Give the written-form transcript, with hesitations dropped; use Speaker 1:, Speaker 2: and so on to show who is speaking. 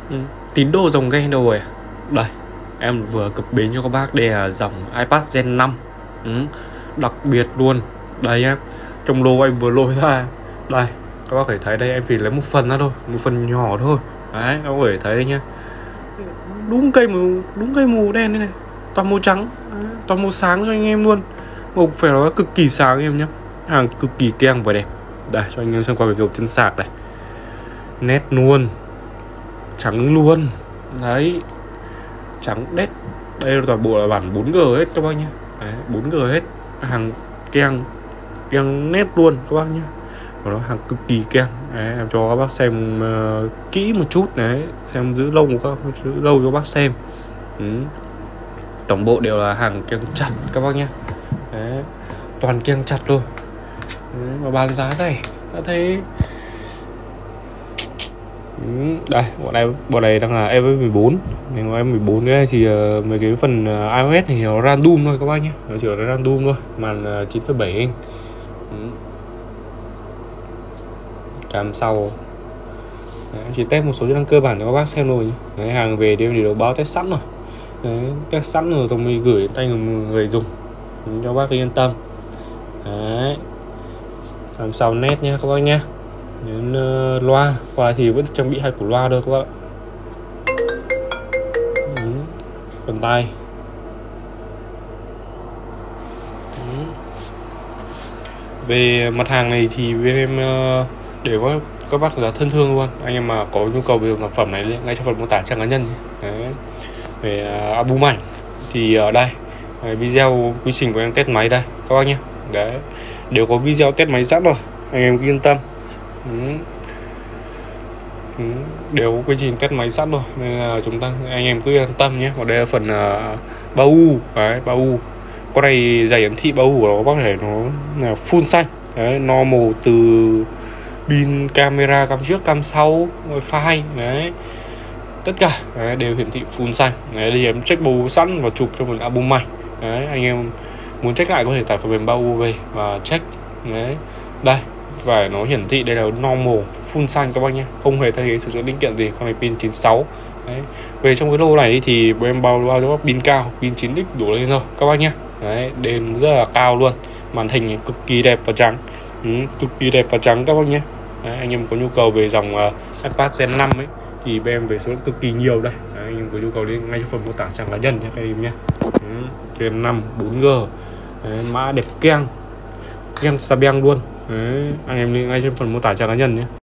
Speaker 1: Tín đồ dòng ghe đâu rồi? Đây, em vừa cập bến cho các bác. Đây là dòng iPad Gen 5. Đặc biệt luôn. Đây nhá, trong lô anh vừa lôi ra. Đây, các bác có thể thấy đây, em chỉ lấy một phần ra thôi, một phần nhỏ thôi. Đấy, các bác có thể thấy đây nhá. Đúng cây màu đen đây này, toàn màu trắng. Đấy, toàn màu sáng cho anh em luôn. Màu phải nói cực kỳ sáng anh em nhá. Hàng cực kỳ keng và đẹp. Đây, cho anh em xem qua cái kiểu chân sạc này. Nét luôn, trắng luôn. Đấy, trắng đét. Đây là toàn bộ là bản 4G hết các bác nhé. Đấy, 4G hết. Hàng keng nét luôn các bác nhé. Và nó hàng cực kỳ keng. Đấy, em cho các bác xem kỹ một chút. Đấy, xem giữ lâu cho bác xem. Tổng bộ đều là hàng keng chặt các bác nhé. Đấy, toàn keng chặt luôn. Đấy, mà bán giá rẻ. Đã thấy. Đây, bọn này đang là iOS 14. Nếu iOS 14 đấy thì mấy cái phần iOS thì nó random thôi các bác nhé. Nó chỉ là random thôi. Màn 9,7 inch. Cam sau. Đấy, chỉ test một số chức năng cơ bản cho các bác xem rồi nhé. Đấy, hàng về thì đều báo test sẵn rồi. Đấy, test sẵn rồi tôi mới gửi đến tay người dùng cho bác yên tâm. Đấy, làm sau nét nhé các bác nhé. Đến loa, qua thì vẫn trang bị 2 củ loa thôi các bạn. Phần tay. Về mặt hàng này thì bên em để có các bác giá thân thương luôn. Anh em mà có nhu cầu về sản phẩm này ngay trong phần mô tả trang cá nhân. Đấy. Về album ảnh thì ở đây video quy trình của em test máy đây các bác nhé. Đấy, đều có video test máy sẵn rồi, anh em yên tâm. Đều có quy trình test máy sẵn rồi nên là anh em cứ yên tâm nhé. Và đây là phần bao u. Đấy, bao u con này giải hiển thị bao u của nó bác thể nó là full xanh. Đấy, normal từ pin, camera, cam trước, cam sau, wifi. Đấy, tất cả đấy, đều hiển thị full xanh. Đấy, đây em check bao u sẵn và chụp cho phần album ảnh. Đấy, anh em muốn check lại có thể tải phần mềm bao u về và check. Đấy, đây và nó hiển thị đây là normal full xanh các bác nhé, không hề thay thế sử dụng linh kiện gì. Con này pin 96. Đấy, về trong cái lô này thì bọn em bao cho bác pin cao, pin 9x đổ lên rồi các bác nhé. Đấy, đèn rất là cao luôn, màn hình cực kỳ đẹp và trắng. Cực kỳ đẹp và trắng các bác nhé. Đấy, anh em có nhu cầu về dòng iPad Gen 5 ấy thì bên em về số cực kỳ nhiều đây. Đấy, anh em có nhu cầu lên ngay trong phần mô tả trang cá nhân nhé các em nhé. Gen 5 4G. Đấy, mã đẹp keng xà beng luôn. Đấy, anh em lên ngay trên phần mô tả trang cá nhân nhé.